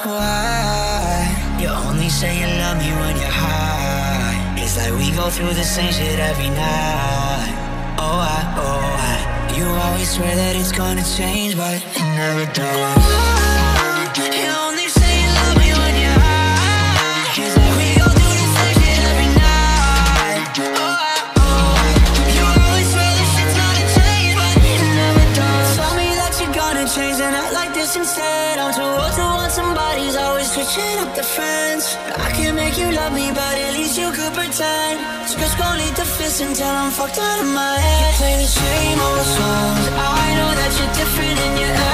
why you only say you love me when you're high. It's like we go through the same shit every night. Oh, I, you always swear that it's gonna change, but it never does. You only say you love me when you're high. It's like we go through the same shit every night. Oh, you always swear that shit's gonna change, but it never does. Tell me that you're gonna change and act like this instead. I'm too old to want somebody's always switching up the friends. I can make you love me, but at least you could pretend. Just gon' lead the fist until I'm fucked out of my head. You play the same old songs. I know that you're different in your